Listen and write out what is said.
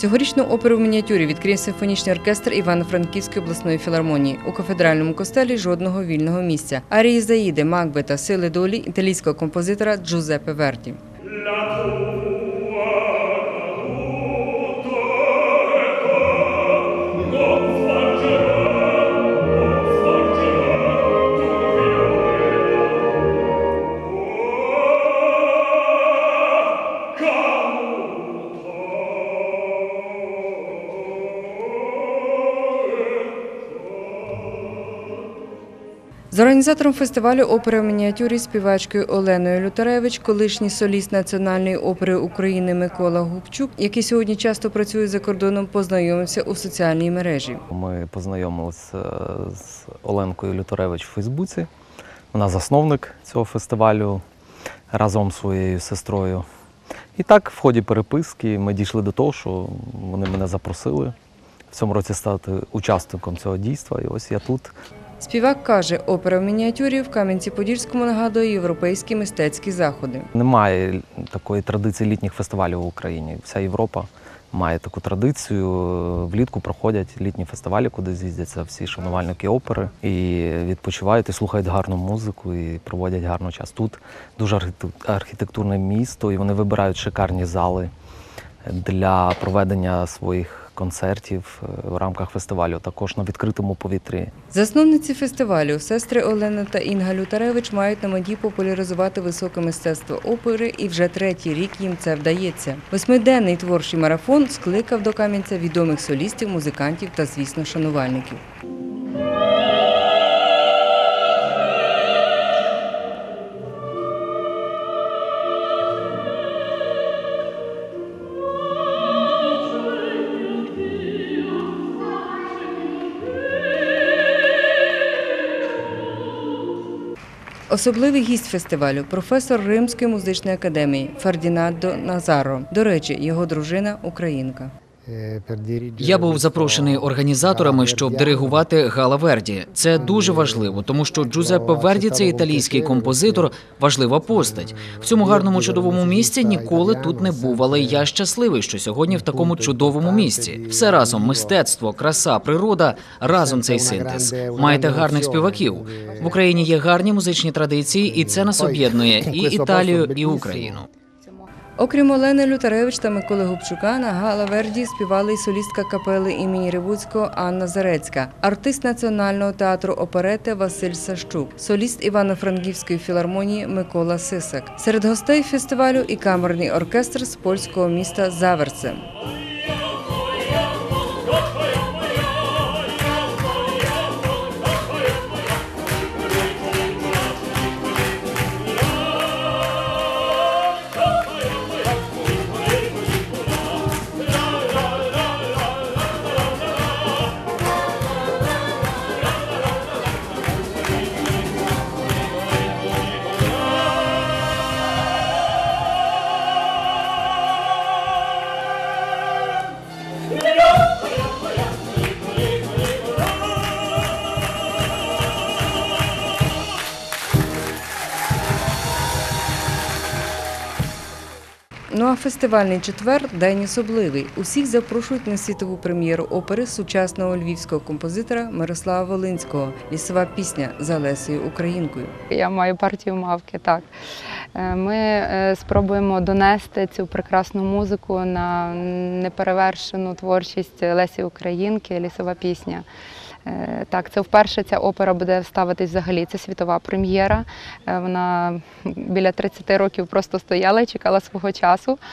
Цьогорічну оперу в мініатюрі відкриє симфонічний оркестр Івано-Франківської обласної філармонії. У кафедральному костелі жодного вільного місця. Арії з Аїди, Макбета, Сили долі італійського композитора Джузеппе Верді. З організатором фестивалю «Опера в мініатюрі» співачкою Оленою Лютаревич, колишній соліст Національної опери України Микола Губчук, який сьогодні часто працює за кордоном, познайомився у соціальній мережі. Ми познайомилися з Оленкою Лютаревич у Фейсбуці. Вона засновник цього фестивалю разом зі своєю сестрою. І так, в ході переписки ми дійшли до того, що вони мене запросили в цьому році стати учасником цього дійства. І ось я тут. Співак каже, опера в мініатюрі в Кам'янці-Подільському нагадує європейські мистецькі заходи. Немає такої традиції літніх фестивалів в Україні. Вся Європа має таку традицію. Влітку проходять літні фестивалі, куди з'їздяться всі шанувальники опери і відпочивають, і слухають гарну музику, і проводять гарний час. Тут дуже архітектурне місто, і вони вибирають шикарні зали для проведення своїх концертів в рамках фестивалю, також на відкритому повітрі. Засновниці фестивалю, сестри Олена та Інга Лютаревич, мають на меті популяризувати високе мистецтво опери, і вже третій рік їм це вдається. 8-денний творчий марафон скликав до Кам'янця відомих солістів, музикантів та, звісно, шанувальників. Особливий гість фестивалю – професор Римської музичної академії Фердінандо Назаро. До речі, його дружина – українка. Я був запрошений організаторами, щоб диригувати Гала Верді. Це дуже важливо, тому що Джузеппе Верді – це італійський композитор, важлива постать. В цьому гарному, чудовому місці ніколи тут не був, але я щасливий, що сьогодні в такому чудовому місці. Все разом – мистецтво, краса, природа – разом цей синтез. Маєте гарних співаків. В Україні є гарні музичні традиції, і це нас об'єднує – і Італію, і Україну. Окрім Олени Лютаревич та Миколи Губчука, на Гала Верді співала й солістка капели імені Ревуцького Анна Зарецька, артист Національного театру оперети Василь Сащук, соліст Івано-Франківської філармонії Микола Сисак. Серед гостей фестивалю і камерний оркестр з польського міста Заверце. Ну а фестивальний четвер – день особливий. Усіх запрошують на світову прем'єру опери сучасного львівського композитора Мирослава Волинського «Лісова пісня» за Лесею Українкою. Я маю партію мавки, так. Ми спробуємо донести цю прекрасну музику на неперевершену творчість Лесі Українки «Лісова пісня». Так, це вперше ця опера буде ставитись взагалі, це світова прем'єра. Вона біля 30 років просто стояла і чекала свого часу.